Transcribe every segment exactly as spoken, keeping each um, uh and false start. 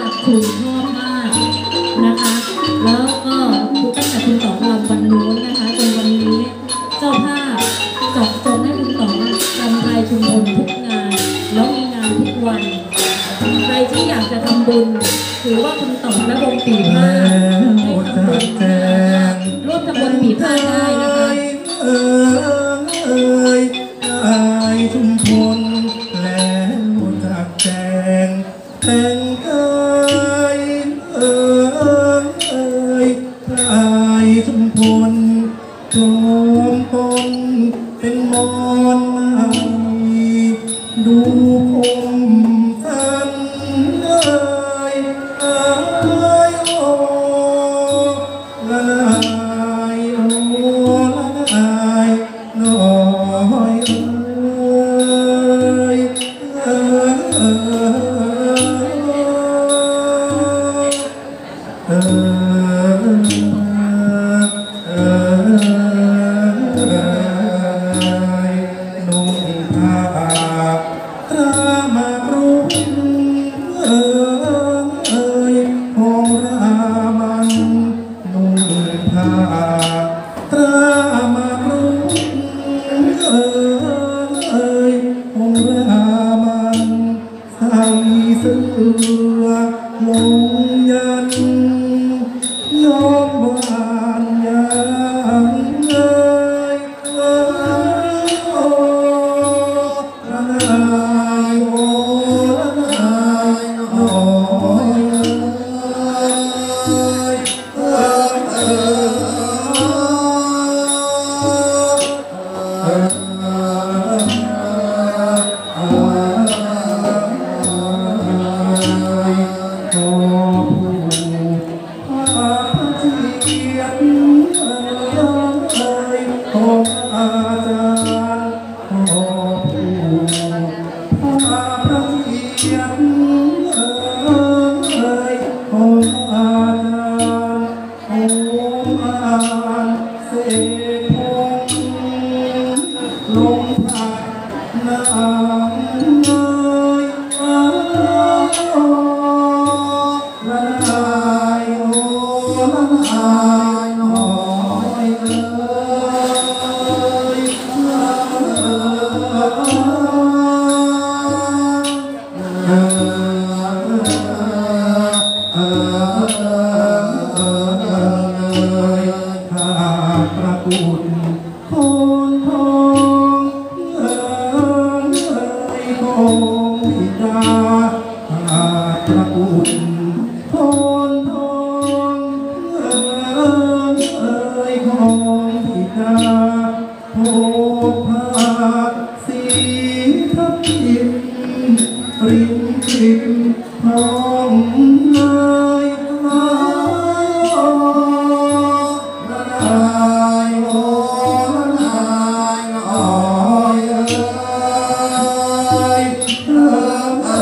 ครูชอบมากนะคะแล้วก็ตั้งแต่คุณต๋องรำวันนู้นนะคะจนวันนี้เจ้าภาพเจาะจงให้คุณต๋องรำไทยชุมพลทุกงานแล้วมีงานทุกวันใครที่อยากจะทำบุญถือว่าคุณต๋องและวงปีผ้าให้ทำบุญร่วมทำบุญปีผ้าได้นะคะเอ่ยเอ่ยไอ้ชุมพลแล้วจากแจงแต่งเอ่ยเอ่ยเอ่ยไอ้ชุมพลจอมปนเป็นมอนมาดูคมสันเอ่ยเอ่ยโอ้ละนายโอ้ละนายน้อยเอ่ยเอ่ยเอ่ยนุ่งผ้าตรามารุณเอ่ยเอ่ยหอมรามันนุ่งผ้าตรามารุณเอ่ยเอ่ยหอมรามันใส่เสื้อลงยันยอมหวานยังเอ่ยเอ่ยโอ้ละนายโอ้ละนายน้อยเอ่ยเอ่ยเอ่ยขอผู้พาเทียนเอ่ยขออาจารย์ขอผู้พาเทียนเอ่ยขออาจารย์ขออ่านเสกพงลงผัดน้ำเอ่ยเอ่ยโอ้ละนายโอ้ละนายน้อยเอ่ยเอ่ยข้าประกุฎโพนทองเอ่ยเอ่ยของบิดาข้าประกุฎโพนทองเอ่ยเอ่ยของบิดาโพภาสีทับทิมริมทิมน้องเอ่ยเอ่ยโอ้ละนายโอ้ละนายน้อยเอ่ยเอ่ยเอ่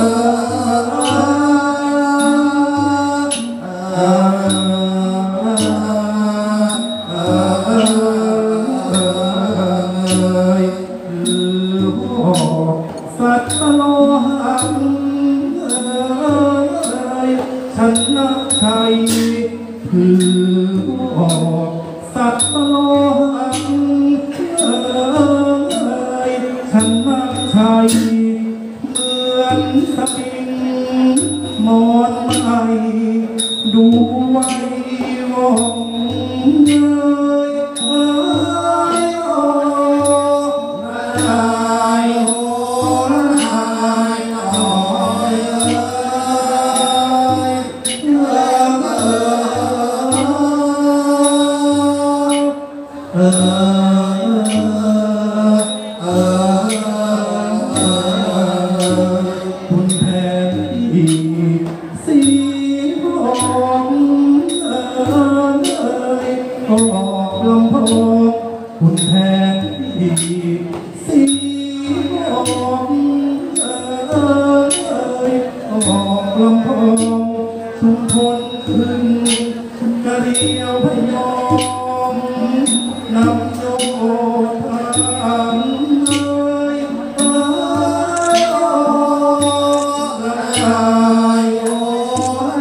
ยคือพ่อสัตว์โลหังเอ่ยฉันนักไทยคือพ่อสัตว์โลหังเอ่ยฉันนักไทยเหมือนสปิงมอนไม้ดูไว้วองเอ่ยเอ่ยโอ้ละนายโอ้ละนายน้อยเอ่ยเอ่ยเอ่ยเอ่ยเอ่ยคุณแผนที่สีทองเอ่ยเอ่ยออกลำโพงคุณแผนที่สีทองเอ่ยเอ่ยออกลำโพงชุมพลขึ้นกระเดียวพยอมนำโยธาเอ่ยเอ่ยโอ้ละนายโอ้ละ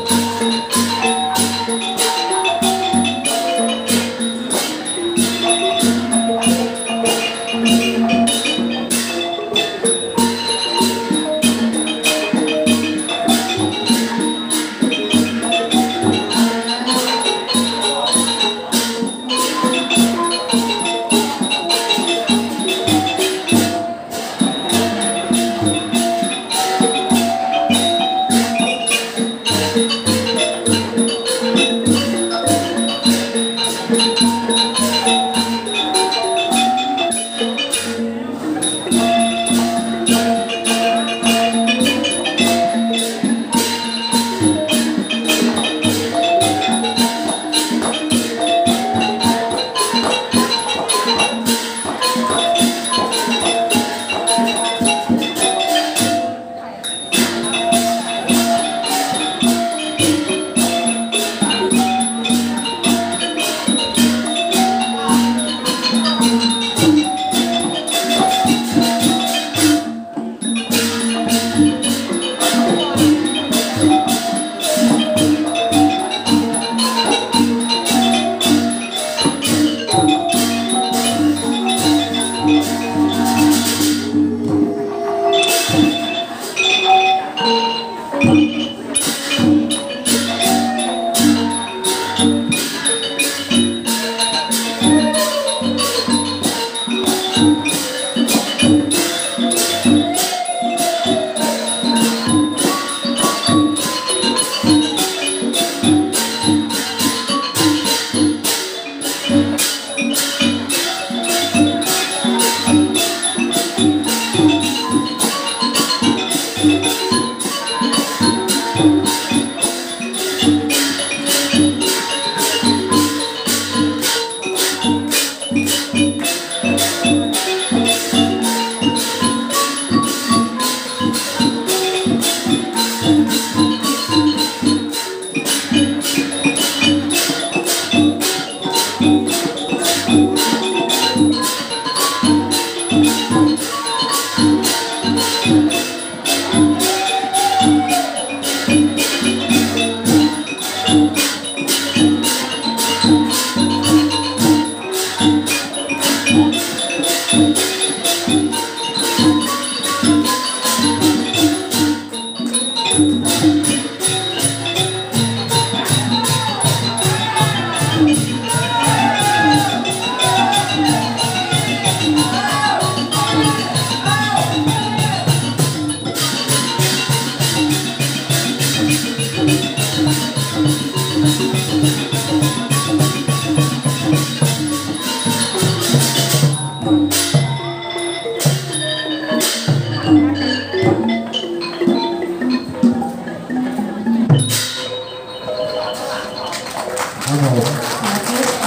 ครับผมสาธุ